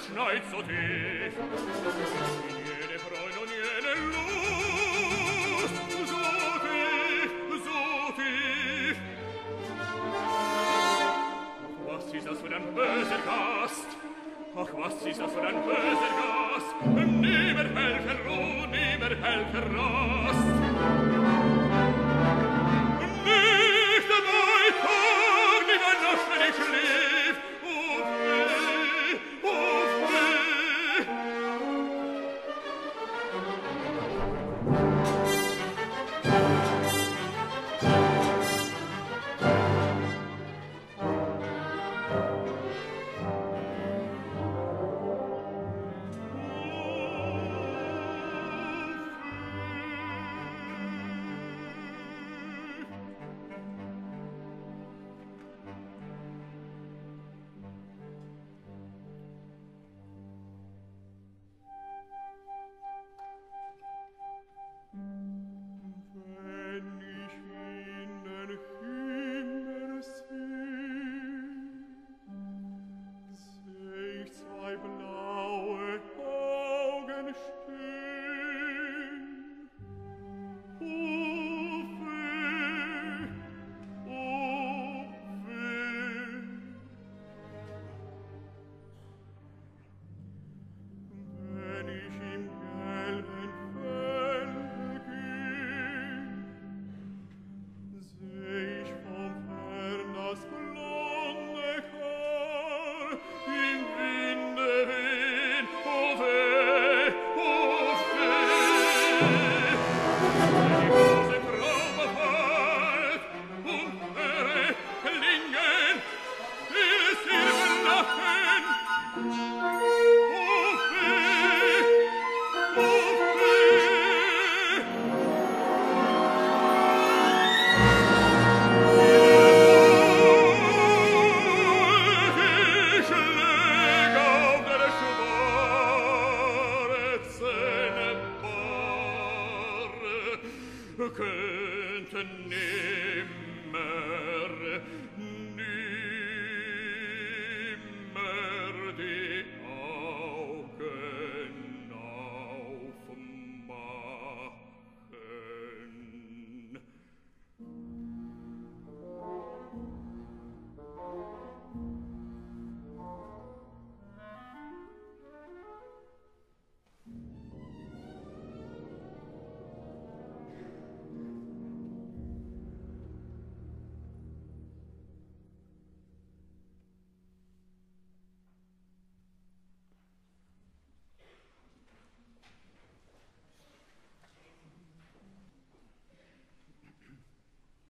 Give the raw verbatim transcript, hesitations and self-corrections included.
schneit so tief. In jede Freund und jene Lust, so tief, so tief. Ach, was ist das für ein böser Gast? Ach, was ist das für ein böser Gast? Nimmer Helfer, oh, nimmer Helfer, Rast.